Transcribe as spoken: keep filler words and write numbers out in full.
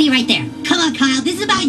be right there. Come on, Kyle. This is